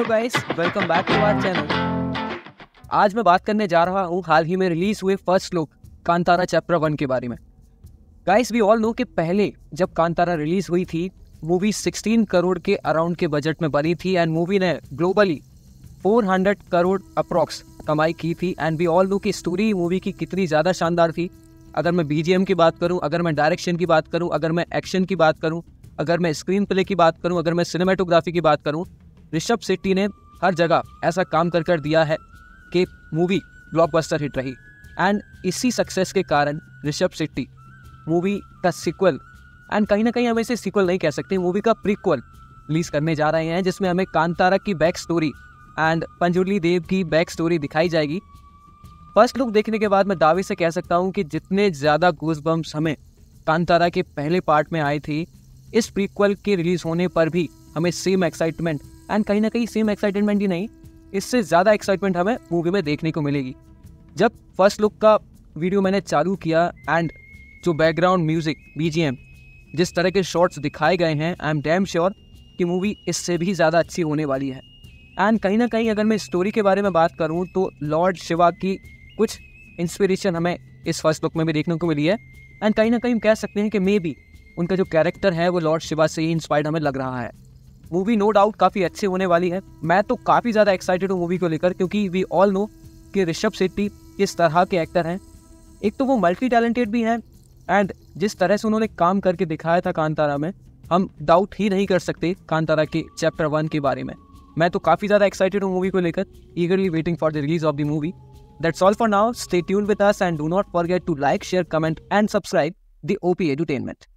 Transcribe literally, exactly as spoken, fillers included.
Guys, welcome back to our channel. आज मैं बात करने जा रहा हूँ हाल ही में रिलीज हुए first look Kantara chapter one के बारे में। गाइस, वी ऑल नो कि पहले जब कांतारा रिलीज हुई थी, मूवी सोलह करोड़ के अराउंड के बजट में बनी थी एंड मूवी ने ग्लोबली चार सौ करोड़ अप्रॉक्स कमाई की थी। एंड वी ऑल नो कि स्टोरी मूवी की कितनी ज़्यादा शानदार थी। अगर मैं बीजीएम की बात करूं, अगर मैं डायरेक्शन की बात करूं, अगर मैं एक्शन की बात करूं, अगर मैं स्क्रीन प्ले की बात करूं, अगर मैं सिनेमेटोग्राफी की बात करूं, ऋषभ शेट्टी ने हर जगह ऐसा काम कर कर दिया है कि मूवी ब्लॉकबस्टर हिट रही। एंड इसी सक्सेस के कारण ऋषभ शेट्टी मूवी का सीक्वल, एंड कहीं ना कहीं हम इसे सीक्वल नहीं कह सकते, मूवी का प्रीक्वल रिलीज करने जा रहे हैं, जिसमें हमें कांतारा की back story and Panjurli Dev की बैक स्टोरी दिखाई जाएगी। फर्स्ट लुक देखने के बाद मैं दावे से कह सकता हूँ कि जितने ज़्यादा गूज़बम्प्स हमें कांतारा के पहले पार्ट में आई थी, इस प्रीक्वल के रिलीज होने पर भी हमें सेम एक्साइटमेंट, एंड कहीं ना कहीं सेम एक्साइटमेंट ही नहीं, इससे ज़्यादा एक्साइटमेंट हमें मूवी में देखने को मिलेगी। जब फर्स्ट लुक का वीडियो मैंने चालू किया एंड जो बैकग्राउंड म्यूजिक बीजीएम, जिस तरह के शॉट्स दिखाए गए हैं, आई एम डैम श्योर कि मूवी इससे भी ज़्यादा अच्छी होने वाली है। एंड कहीं ना कहीं अगर मैं स्टोरी के बारे में बात करूँ तो लॉर्ड शिवा की कुछ इंस्पिरेशन हमें इस फर्स्ट लुक में भी देखने को मिली है। एंड कहीं ना कहीं हम कह सकते हैं कि मे बी उनका जो कैरेक्टर है वो लॉर्ड शिवा से ही इंस्पायर्ड हमें लग रहा है। मूवी नो डाउट काफ़ी अच्छी होने वाली है। मैं तो काफ़ी ज़्यादा एक्साइटेड हूँ मूवी को लेकर, क्योंकि वी ऑल नो कि ऋषभ शेट्टी किस तरह के एक्टर हैं। एक तो वो मल्टी टैलेंटेड भी हैं, एंड जिस तरह से उन्होंने काम करके दिखाया था कांतारा में, हम डाउट ही नहीं कर सकते कांतारा के चैप्टर वन के बारे में। मैं तो काफ़ी ज़्यादा एक्साइटेड हूँ मूवी को लेकर, eagerly waiting for the release of the movie. That's all for now. Stay tuned with us and do not forget to like, share, comment and subscribe the O P Edutainment.